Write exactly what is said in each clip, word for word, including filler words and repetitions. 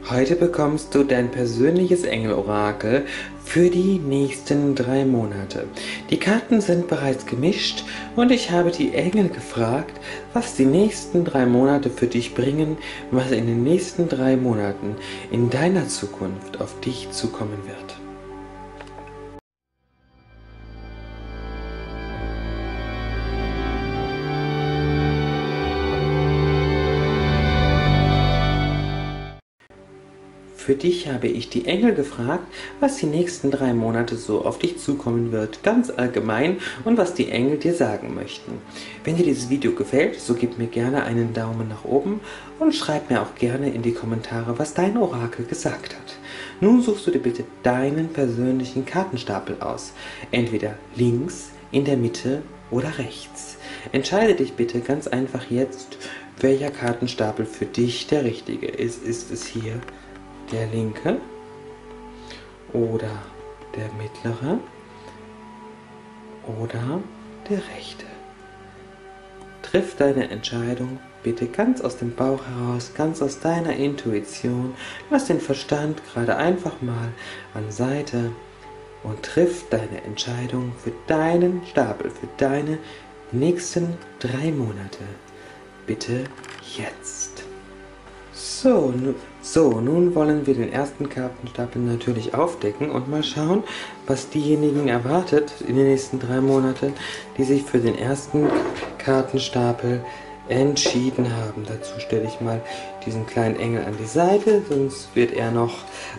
Heute bekommst du dein persönliches Engelorakel für die nächsten drei Monate. Die Karten sind bereits gemischt und ich habe die Engel gefragt, was die nächsten drei Monate für dich bringen, was in den nächsten drei Monaten in deiner Zukunft auf dich zukommen wird. Für dich habe ich die Engel gefragt, was die nächsten drei Monate so auf dich zukommen wird, ganz allgemein, und was die Engel dir sagen möchten. Wenn dir dieses Video gefällt, so gib mir gerne einen Daumen nach oben und schreib mir auch gerne in die Kommentare, was dein Orakel gesagt hat. Nun suchst du dir bitte deinen persönlichen Kartenstapel aus, entweder links, in der Mitte oder rechts. Entscheide dich bitte ganz einfach jetzt, welcher Kartenstapel für dich der richtige ist. Ist es hier der linke oder der mittlere oder der rechte? Triff deine Entscheidung bitte ganz aus dem Bauch heraus, ganz aus deiner Intuition. Lass den Verstand gerade einfach mal an Seite und triff deine Entscheidung für deinen Stapel, für deine nächsten drei Monate. Bitte jetzt. So, nu, so, nun wollen wir den ersten Kartenstapel natürlich aufdecken und mal schauen, was diejenigen erwartet in den nächsten drei Monaten, die sich für den ersten Kartenstapel entschieden haben. Dazu stelle ich mal diesen kleinen Engel an die Seite, sonst wird er noch...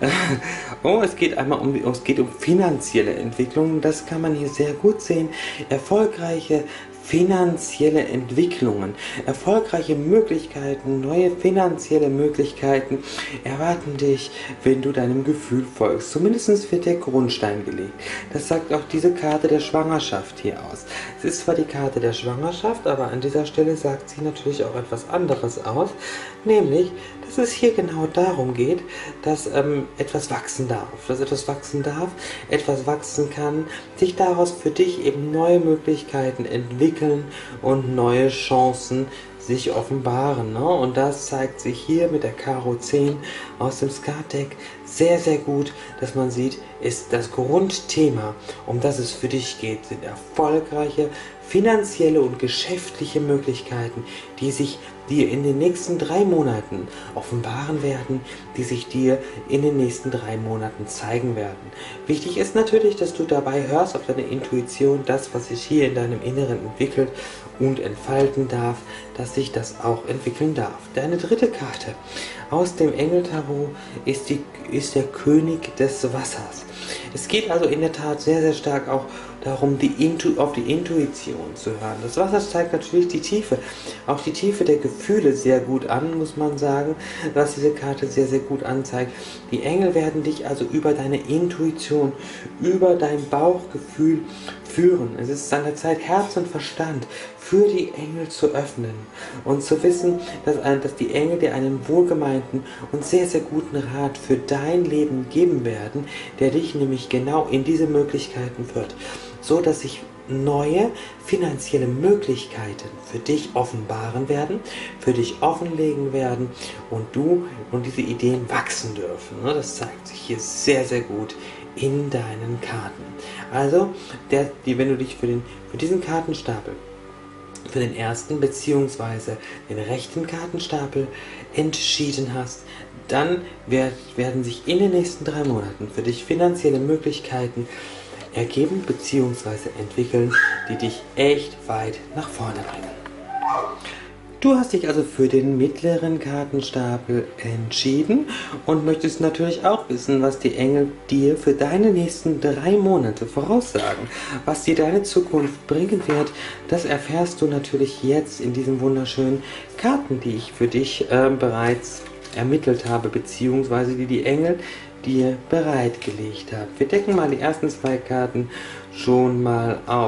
oh, es geht einmal um, es geht um finanzielle Entwicklungen, das kann man hier sehr gut sehen. Erfolgreiche finanzielle Entwicklungen, erfolgreiche Möglichkeiten, neue finanzielle Möglichkeiten erwarten dich, wenn du deinem Gefühl folgst. Zumindest wird der Grundstein gelegt. Das sagt auch diese Karte der Schwangerschaft hier aus. Es ist zwar die Karte der Schwangerschaft, aber an dieser Stelle sagt sie natürlich auch etwas anderes aus, nämlich, dass es hier genau darum geht, dass ähm, etwas wachsen darf, dass etwas wachsen darf, etwas wachsen kann, sich daraus für dich eben neue Möglichkeiten entwickeln und neue Chancen sich offenbaren. Ne? Und das zeigt sich hier mit der Karo zehn aus dem Skat-Deck sehr, sehr gut, dass man sieht, ist das Grundthema, um das es für dich geht, sind erfolgreiche finanzielle und geschäftliche Möglichkeiten, die sich dir in den nächsten drei Monaten offenbaren werden, die sich dir in den nächsten drei Monaten zeigen werden. Wichtig ist natürlich, dass du dabei hörst auf deine Intuition, das, was sich hier in deinem Inneren entwickelt und entfalten darf, dass sich das auch entwickeln darf. Deine dritte Karte aus dem Engel-Tarot ist, die, ist der König des Wassers. Es geht also in der Tat sehr, sehr stark auch darum, die Intu auf die Intuition zu hören. Das Wasser zeigt natürlich die Tiefe, auch die Tiefe der Gefühle sehr gut an, muss man sagen, was diese Karte sehr, sehr gut anzeigt. Die Engel werden dich also über deine Intuition, über dein Bauchgefühl führen. Es ist an der Zeit, Herz und Verstand für die Engel zu öffnen und zu wissen, dass, dass die Engel dir einen wohlgemeinten und sehr, sehr guten Rat für dein Leben geben werden, der dich nämlich genau in diese Möglichkeiten führt, so dass sich neue finanzielle Möglichkeiten für dich offenbaren werden, für dich offenlegen werden und du und diese Ideen wachsen dürfen. Das zeigt sich hier sehr, sehr gut in deinen Karten. Also, der, die, wenn du dich für, den, für diesen Kartenstapel, für den ersten bzw. den rechten Kartenstapel entschieden hast, dann werd, werden sich in den nächsten drei Monaten für dich finanzielle Möglichkeiten ergeben bzw. entwickeln, die dich echt weit nach vorne bringen. Du hast dich also für den mittleren Kartenstapel entschieden und möchtest natürlich auch wissen, was die Engel dir für deine nächsten drei Monate voraussagen. Was dir deine Zukunft bringen wird, das erfährst du natürlich jetzt in diesen wunderschönen Karten, die ich für dich äh, bereits ermittelt habe, beziehungsweise die die Engel dir bereitgelegt haben. Wir decken mal die ersten zwei Karten schon mal auf.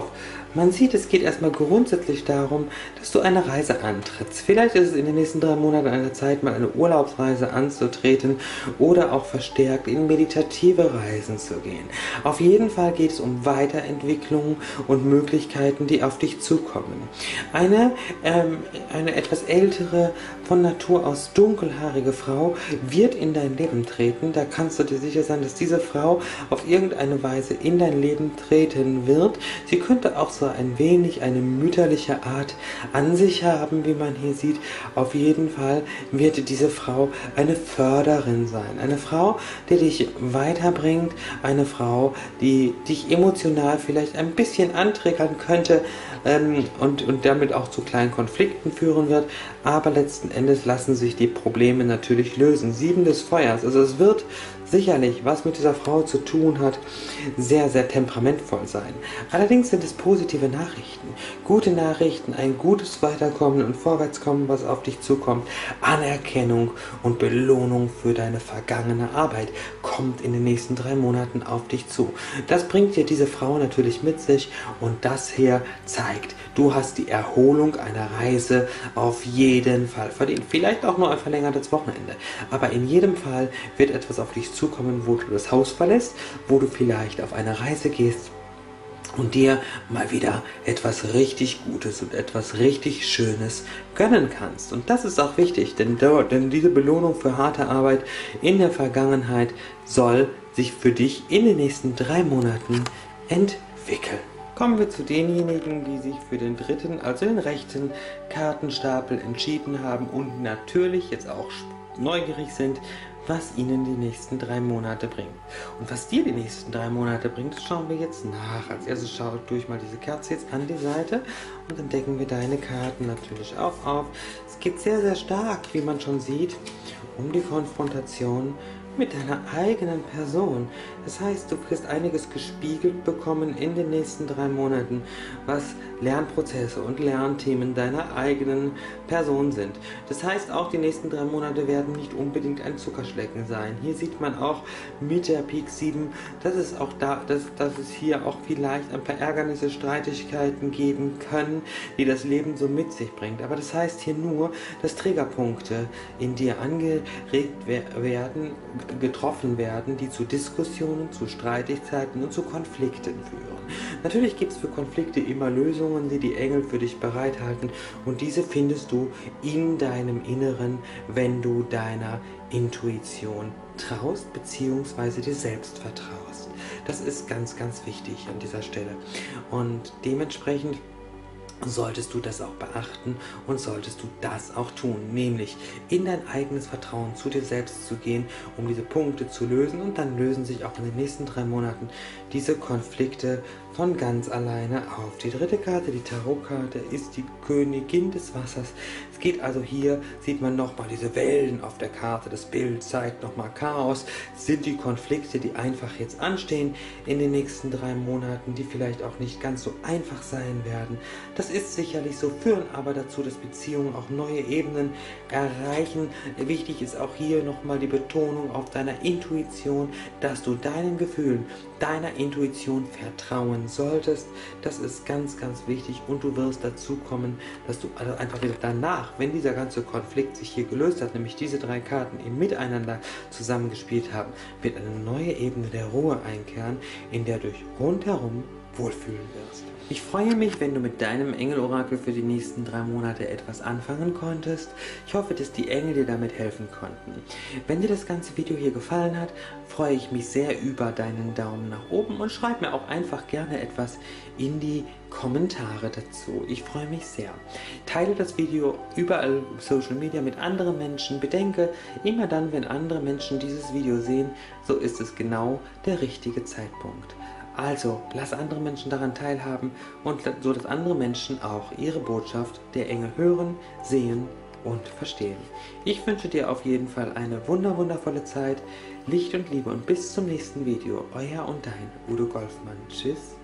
Man sieht, es geht erstmal grundsätzlich darum, dass du eine Reise antrittst. Vielleicht ist es in den nächsten drei Monaten an der Zeit, mal eine Urlaubsreise anzutreten oder auch verstärkt in meditative Reisen zu gehen. Auf jeden Fall geht es um Weiterentwicklung und Möglichkeiten, die auf dich zukommen. Eine, ähm, eine etwas ältere, von Natur aus dunkelhaarige Frau wird in dein Leben treten. Da kannst du dir sicher sein, dass diese Frau auf irgendeine Weise in dein Leben treten wird. Sie könnte auch so ein wenig eine mütterliche Art an sich haben, wie man hier sieht. Auf jeden Fall wird diese Frau eine Förderin sein. Eine Frau, die dich weiterbringt. Eine Frau, die dich emotional vielleicht ein bisschen antriggern könnte ähm, und, und damit auch zu kleinen Konflikten führen wird. Aber letzten Endes lassen sich die Probleme natürlich lösen. Sieben des Feuers. Also es wird sicherlich, was mit dieser Frau zu tun hat, sehr, sehr temperamentvoll sein. Allerdings sind es positive Nachrichten. Gute Nachrichten, ein gutes Weiterkommen und Vorwärtskommen, was auf dich zukommt. Anerkennung und Belohnung für deine vergangene Arbeit kommt in den nächsten drei Monaten auf dich zu. Das bringt dir diese Frau natürlich mit sich und das hier zeigt, du hast die Erholung einer Reise auf jeden Fall verdient. Vielleicht auch nur ein verlängertes Wochenende. Aber in jedem Fall wird etwas auf dich zukommen. Zukommen, wo du das Haus verlässt, wo du vielleicht auf eine Reise gehst und dir mal wieder etwas richtig Gutes und etwas richtig Schönes gönnen kannst. Und das ist auch wichtig, denn, denn diese Belohnung für harte Arbeit in der Vergangenheit soll sich für dich in den nächsten drei Monaten entwickeln. Kommen wir zu denjenigen, die sich für den dritten, also den rechten Kartenstapel entschieden haben und natürlich jetzt auch neugierig sind, was ihnen die nächsten drei Monate bringt. Und was dir die nächsten drei Monate bringt, das schauen wir jetzt nach. Als erstes schau durch mal diese Kerze jetzt an die Seite und dann decken wir deine Karten natürlich auch auf. Es geht sehr, sehr stark, wie man schon sieht, um die Konfrontation mit deiner eigenen Person. Das heißt, du wirst einiges gespiegelt bekommen in den nächsten drei Monaten, was Lernprozesse und Lernthemen deiner eigenen Person sind. Das heißt, auch die nächsten drei Monate werden nicht unbedingt ein Zuckerschlecken sein. Hier sieht man auch mit der Pik sieben, dass es auch da, dass, dass es hier auch vielleicht ein paar Ärgernisse, Streitigkeiten geben können, die das Leben so mit sich bringt. Aber das heißt hier nur, dass Triggerpunkte in dir angeregt werden, getroffen werden, die zu Diskussionen, zu Streitigkeiten und zu Konflikten führen. Natürlich gibt es für Konflikte immer Lösungen, die die Engel für dich bereithalten und diese findest du in deinem Inneren, wenn du deiner Intuition traust bzw. dir selbst vertraust. Das ist ganz, ganz wichtig an dieser Stelle und dementsprechend solltest du das auch beachten und solltest du das auch tun, nämlich in dein eigenes Vertrauen zu dir selbst zu gehen, um diese Punkte zu lösen und dann lösen sich auch in den nächsten drei Monaten diese Konflikte von ganz alleine auf. Die dritte Karte, die Tarotkarte, ist die Königin des Wassers. Es geht also hier, sieht man nochmal diese Wellen auf der Karte, das Bild zeigt nochmal Chaos, es sind die Konflikte, die einfach jetzt anstehen in den nächsten drei Monaten, die vielleicht auch nicht ganz so einfach sein werden. Das ist sicherlich so, führen aber dazu, dass Beziehungen auch neue Ebenen erreichen. Wichtig ist auch hier nochmal die Betonung auf deiner Intuition, dass du deinen Gefühlen, deiner Intuition vertrauen solltest. Das ist ganz, ganz wichtig und du wirst dazu kommen, dass du also einfach wieder danach, wenn dieser ganze Konflikt sich hier gelöst hat, nämlich diese drei Karten im Miteinander zusammengespielt haben, wird eine neue Ebene der Ruhe einkehren, in der du dich rundherum wohlfühlen wirst. Ich freue mich, wenn du mit deinem Engelorakel für die nächsten drei Monate etwas anfangen konntest. Ich hoffe, dass die Engel dir damit helfen konnten. Wenn dir das ganze Video hier gefallen hat, freue ich mich sehr über deinen Daumen nach oben und schreib mir auch einfach gerne etwas in die Kommentare dazu. Ich freue mich sehr. Teile das Video überall auf Social Media mit anderen Menschen. Bedenke, immer dann, wenn andere Menschen dieses Video sehen, so ist es genau der richtige Zeitpunkt. Also, lass andere Menschen daran teilhaben und so, dass andere Menschen auch ihre Botschaft der Engel hören, sehen und verstehen. Ich wünsche dir auf jeden Fall eine wunder wundervolle Zeit, Licht und Liebe und bis zum nächsten Video. Euer und dein Udo Golfmann. Tschüss.